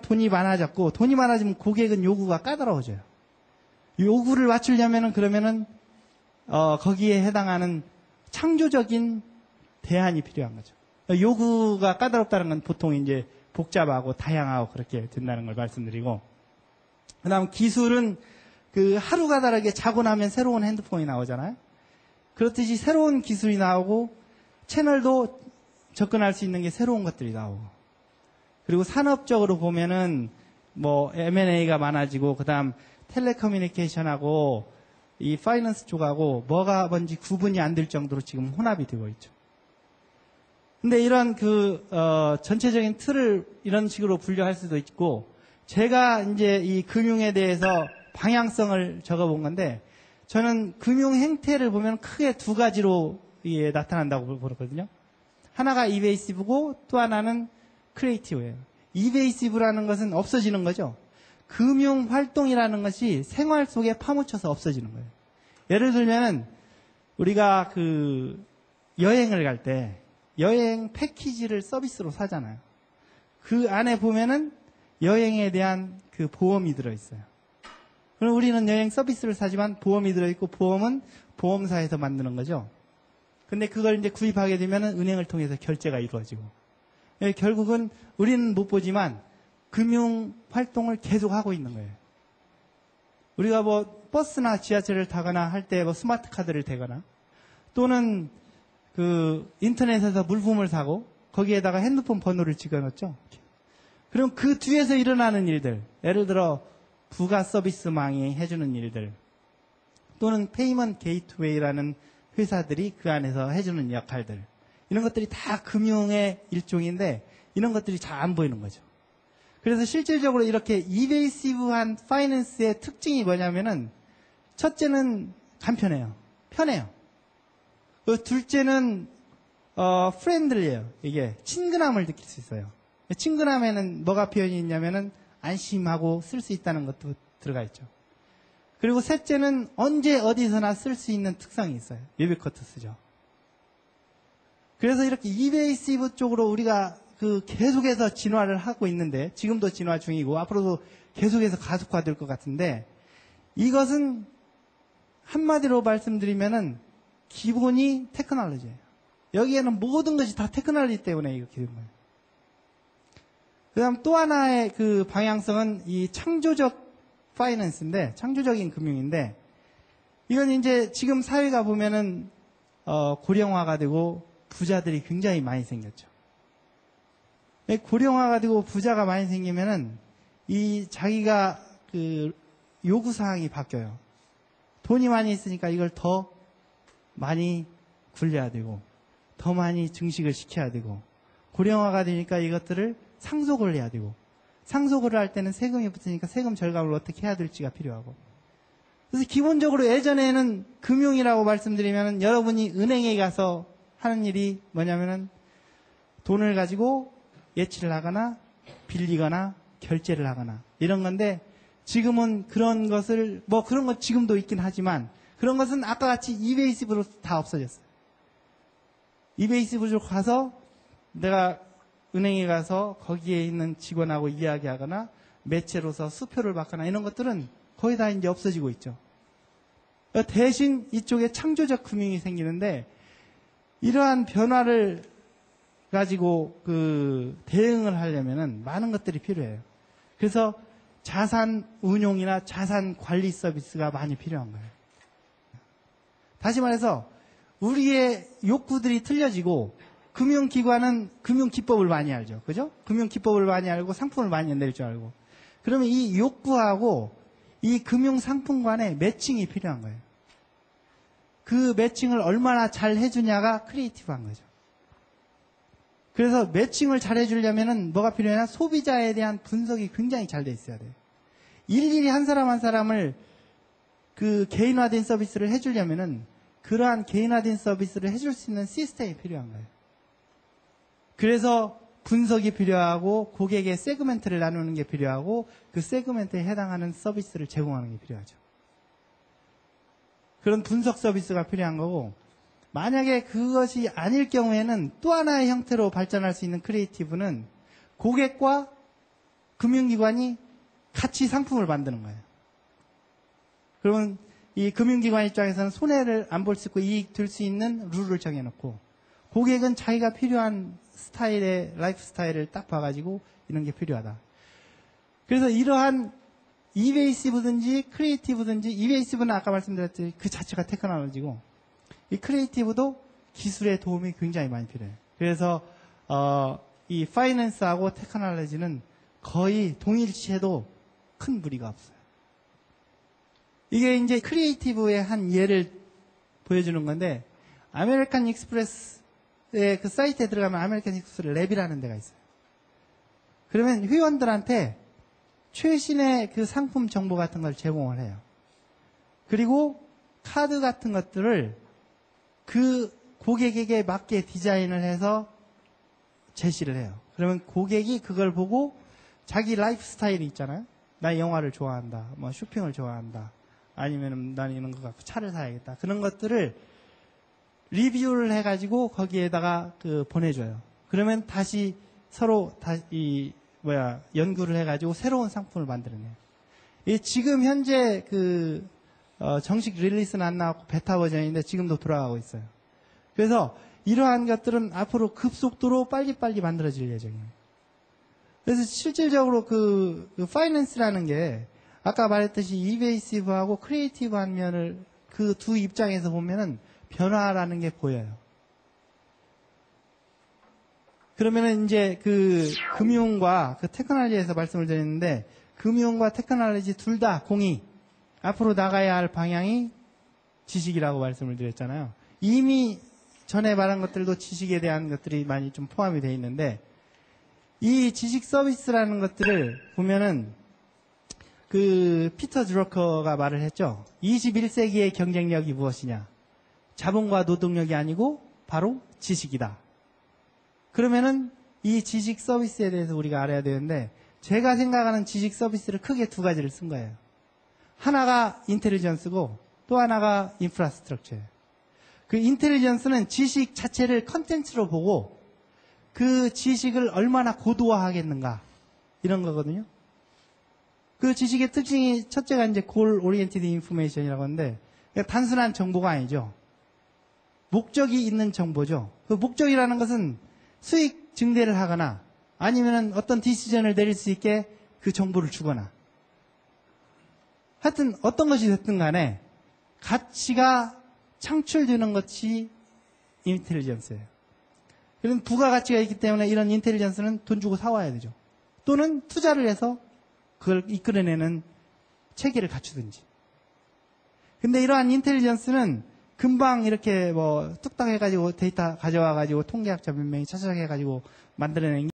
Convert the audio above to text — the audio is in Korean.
돈이 많아졌고, 돈이 많아지면 고객은 요구가 까다로워져요. 요구를 맞추려면은, 그러면은, 거기에 해당하는 창조적인 대안이 필요한 거죠. 요구가 까다롭다는 건 보통 이제 복잡하고 다양하고 그렇게 된다는 걸 말씀드리고, 그 다음 기술은 그 하루가 다르게 자고 나면 새로운 핸드폰이 나오잖아요. 그렇듯이 새로운 기술이 나오고, 채널도 접근할 수 있는 게 새로운 것들이 나오고, 그리고 산업적으로 보면은 뭐 M&A가 많아지고, 그 다음 텔레커뮤니케이션하고 이 파이낸스 쪽하고 뭐가 뭔지 구분이 안 될 정도로 지금 혼합이 되고 있죠. 근데 이런 전체적인 틀을 이런 식으로 분류할 수도 있고, 제가 이제 이 금융에 대해서 방향성을 적어본 건데, 저는 금융 행태를 보면 크게 두 가지로 나타난다고 보거든요. 하나가 이베이시브고 또 하나는 크리에이티브예요. 이베이시브라는 것은 없어지는 거죠. 금융 활동이라는 것이 생활 속에 파묻혀서 없어지는 거예요. 예를 들면은 우리가 여행을 갈 때 여행 패키지를 서비스로 사잖아요. 그 안에 보면은 여행에 대한 그 보험이 들어있어요. 그럼 우리는 여행 서비스를 사지만 보험이 들어있고, 보험은 보험사에서 만드는 거죠. 근데 그걸 이제 구입하게 되면은 은행을 통해서 결제가 이루어지고, 결국은 우리는 못 보지만 금융 활동을 계속 하고 있는 거예요. 우리가 뭐 버스나 지하철을 타거나 할 때 뭐 스마트 카드를 대거나, 또는 인터넷에서 물품을 사고 거기에다가 핸드폰 번호를 찍어놓죠. 그럼 그 뒤에서 일어나는 일들, 예를 들어 부가 서비스망이 해주는 일들, 또는 페이먼트 게이트웨이라는 회사들이 그 안에서 해주는 역할들, 이런 것들이 다 금융의 일종인데 이런 것들이 잘 안 보이는 거죠. 그래서 실질적으로 이렇게 이베이시브한 파이낸스의 특징이 뭐냐면은, 첫째는 간편해요. 편해요. 둘째는 프렌들리해요. 이게 친근함을 느낄 수 있어요. 친근함에는 뭐가 표현이 있냐면은 안심하고 쓸 수 있다는 것도 들어가 있죠. 그리고 셋째는 언제 어디서나 쓸 수 있는 특성이 있어요. 유비쿼트 쓰죠. 그래서 이렇게 이베이시브 쪽으로 우리가 계속해서 진화를 하고 있는데, 지금도 진화 중이고 앞으로도 계속해서 가속화될 것 같은데, 이것은 한마디로 말씀드리면은 기본이 테크놀로지예요. 여기에는 모든 것이 다 테크놀로지 때문에 이렇게 된 거예요. 그 다음 또 하나의 방향성은 이 창조적 파이낸스인데, 창조적인 금융인데, 이건 이제 지금 사회가 보면은 고령화가 되고 부자들이 굉장히 많이 생겼죠. 고령화가 되고 부자가 많이 생기면은 자기가 요구사항이 바뀌어요. 돈이 많이 있으니까 이걸 더 많이 굴려야 되고, 더 많이 증식을 시켜야 되고, 고령화가 되니까 이것들을 상속을 해야 되고, 상속을 할 때는 세금이 붙으니까 세금 절감을 어떻게 해야 될지가 필요하고. 그래서 기본적으로 예전에는 금융이라고 말씀드리면 여러분이 은행에 가서 하는 일이 뭐냐면은 돈을 가지고 예치를 하거나 빌리거나 결제를 하거나 이런 건데, 지금은 그런 것을, 그런 것 지금도 있긴 하지만 그런 것은 아까 같이 이베이시브로 다 없어졌어요. 이베이시브로 가서 내가 은행에 가서 거기에 있는 직원하고 이야기하거나 매체로서 수표를 받거나 이런 것들은 거의 다 이제 없어지고 있죠. 대신 이쪽에 창조적 금융이 생기는데, 이러한 변화를 가지고 대응을 하려면은 많은 것들이 필요해요. 그래서 자산 운용이나 자산 관리 서비스가 많이 필요한 거예요. 다시 말해서 우리의 욕구들이 틀려지고, 금융기관은 금융기법을 많이 알죠. 그죠? 금융기법을 많이 알고 상품을 많이 낼 줄 알고. 그러면 이 욕구하고 이 금융상품 간의 매칭이 필요한 거예요. 그 매칭을 얼마나 잘 해주냐가 크리에이티브한 거죠. 그래서 매칭을 잘 해주려면은 뭐가 필요하냐? 소비자에 대한 분석이 굉장히 잘 돼 있어야 돼요. 일일이 한 사람 한 사람을 개인화된 서비스를 해주려면은 그러한 개인화된 서비스를 해줄 수 있는 시스템이 필요한 거예요. 그래서 분석이 필요하고 고객의 세그멘트를 나누는 게 필요하고 그 세그멘트에 해당하는 서비스를 제공하는 게 필요하죠. 그런 분석 서비스가 필요한 거고, 만약에 그것이 아닐 경우에는 또 하나의 형태로 발전할 수 있는 크리에이티브는 고객과 금융기관이 같이 상품을 만드는 거예요. 그러면 이 금융기관 입장에서는 손해를 안 볼 수 있고 이익 들 수 있는 룰을 정해놓고, 고객은 자기가 필요한 스타일의 라이프 스타일을 딱 봐가지고 이런 게 필요하다. 그래서 이러한 이베이시브든지 크리에이티브든지, 이베이시브는 아까 말씀드렸듯이 그 자체가 테크놀로지고, 이 크리에이티브도 기술의 도움이 굉장히 많이 필요해요. 그래서 이 파이낸스하고 테크놀로지는 거의 동일시해도 큰 무리가 없어요. 이게 이제 크리에이티브의 한 예를 보여주는 건데, 아메리칸 익스프레스의 그 사이트에 들어가면 아메리칸 익스프레스 랩이라는 데가 있어요. 그러면 회원들한테 최신의 그 상품 정보 같은 걸 제공을 해요. 그리고 카드 같은 것들을 그 고객에게 맞게 디자인을 해서 제시를 해요. 그러면 고객이 그걸 보고 자기 라이프 스타일이 있잖아요. 나 영화를 좋아한다. 뭐 쇼핑을 좋아한다. 아니면 난 이런 거 갖고 차를 사야겠다. 그런 것들을 리뷰를 해가지고 거기에다가 그 보내줘요. 그러면 다시 서로 연구를 해가지고 새로운 상품을 만들어내요. 지금 현재 정식 릴리스는 안 나왔고 베타 버전인데 지금도 돌아가고 있어요. 그래서 이러한 것들은 앞으로 급속도로 빨리빨리 만들어질 예정이에요. 그래서 실질적으로 파이낸스라는 게 아까 말했듯이 이베이시브하고 크리에이티브한 면을 그 두 입장에서 보면은 변화라는 게 보여요. 그러면은 이제 금융과 테크놀로지에서 말씀을 드렸는데, 금융과 테크놀로지 둘 다 공이 앞으로 나가야 할 방향이 지식이라고 말씀을 드렸잖아요. 이미 전에 말한 것들도 지식에 대한 것들이 많이 좀 포함이 되어 있는데, 이 지식 서비스라는 것들을 보면은 피터 드러커가 말을 했죠. 21세기의 경쟁력이 무엇이냐? 자본과 노동력이 아니고 바로 지식이다. 그러면은 이 지식 서비스에 대해서 우리가 알아야 되는데, 제가 생각하는 지식 서비스를 크게 두 가지를 쓴 거예요. 하나가 인텔리전스고 또 하나가 인프라스트럭처예요. 그 인텔리전스는 지식 자체를 컨텐츠로 보고 그 지식을 얼마나 고도화하겠는가, 이런 거거든요. 그 지식의 특징이 첫째가 이제 골 오리엔티드 인포메이션이라고 하는데, 그러니까 단순한 정보가 아니죠. 목적이 있는 정보죠. 그 목적이라는 것은 수익 증대를 하거나 아니면 어떤 디시전을 내릴 수 있게 그 정보를 주거나, 하여튼 어떤 것이 됐든 간에 가치가 창출되는 것이 인텔리전스예요. 그런 부가가치가 있기 때문에 이런 인텔리전스는 돈 주고 사와야 되죠. 또는 투자를 해서 그걸 이끌어내는 체계를 갖추든지. 근데 이러한 인텔리전스는 금방 이렇게 뚝딱 해가지고 데이터 가져와가지고 통계학자 몇 명이 차차해가지고 만들어낸